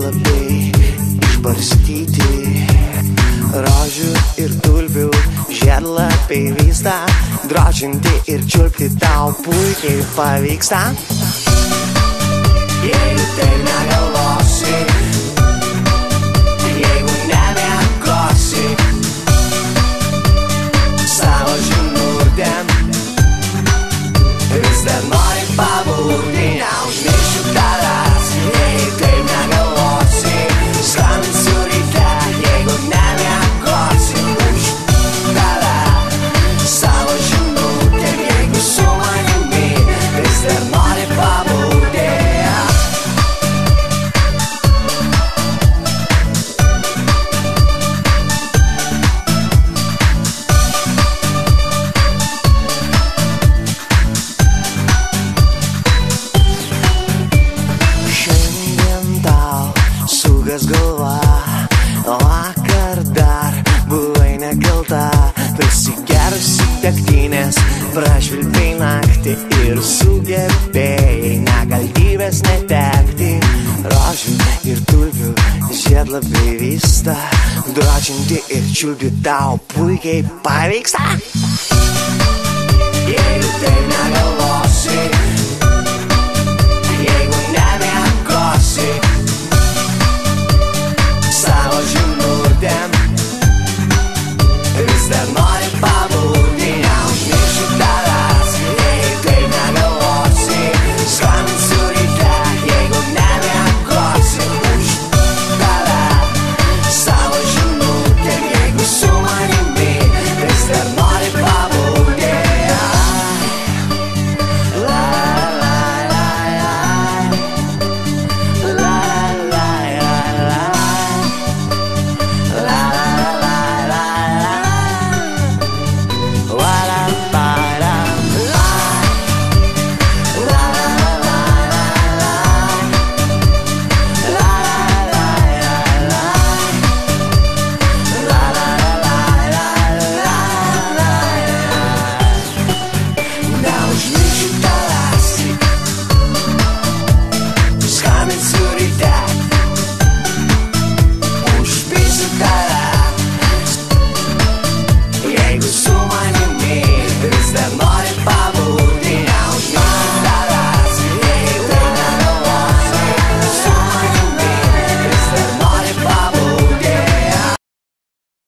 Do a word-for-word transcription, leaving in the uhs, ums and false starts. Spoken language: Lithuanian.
žiedlapiai išbarstyti. Rožių ir tulpių žiedlapiai vysta, drožinti ir čiulpti tau puikiai pavyksta. Jeigu taip negalvosi, jeigu nemiegosi savo žinutėm, vis dar nori pabūti, neužmiršiu tavęs. Jeigu taip negalvosi, skambinsiu ryte, jeigu nemiegosi už tave savo žinutėm, jeigu su manimi vis dar nori pabūti. Galva, vakar dar buvai nekalta, prisigerusi degtinės, prašvilpei naktį ir sugebėjai nekaltybės netekti. Rožių ir tulpių žiedlapiai vysta, drožinti ir čiulpti tau puikiai pavyksta. Jeigu taip negalvosi,